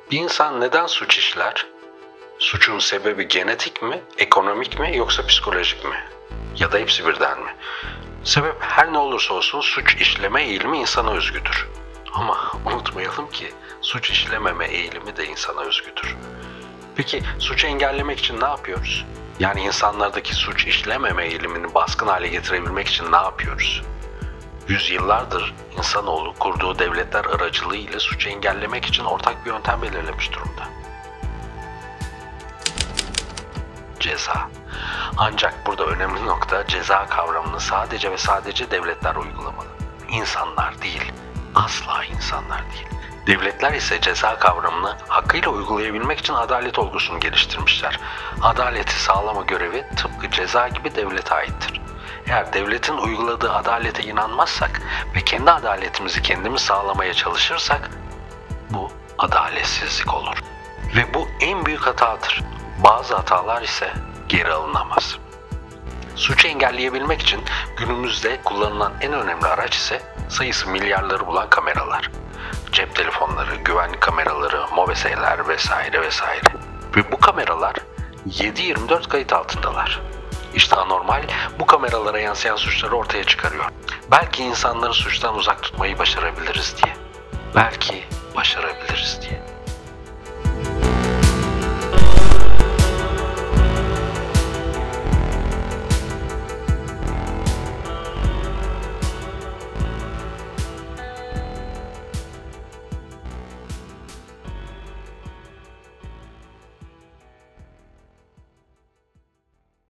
Bir insan neden suç işler? Suçun sebebi genetik mi, ekonomik mi yoksa psikolojik mi? Ya da hepsi birden mi? Sebep her ne olursa olsun suç işleme eğilimi insana özgüdür. Ama unutmayalım ki suç işlememe eğilimi de insana özgüdür. Peki suçu engellemek için ne yapıyoruz? Yani insanlardaki suç işlememe eğilimini baskın hale getirebilmek için ne yapıyoruz? Yüzyıllardır insanoğlu kurduğu devletler aracılığıyla suçu engellemek için ortak bir yöntem belirlemiş durumda. Ceza. Ancak burada önemli nokta ceza kavramını sadece ve sadece devletler uygulamalı. İnsanlar değil, asla insanlar değil. Devletler ise ceza kavramını hakkıyla uygulayabilmek için adalet olgusunu geliştirmişler. Adaleti sağlama görevi tıpkı ceza gibi devlete aittir. Eğer devletin uyguladığı adalete inanmazsak ve kendi adaletimizi kendimiz sağlamaya çalışırsak bu adaletsizlik olur. Ve bu en büyük hatadır. Bazı hatalar ise geri alınamaz. Suçu engelleyebilmek için günümüzde kullanılan en önemli araç ise sayısı milyarları bulan kameralar. Cep telefonları, güvenlik kameraları, mobeseler vesaire vesaire. Ve bu kameralar 7/24 kayıt altındalar. İşte anormal bu kameralara yansıyan suçları ortaya çıkarıyor. Belki insanları suçtan uzak tutmayı başarabiliriz diye. Belki başarabiliriz diye.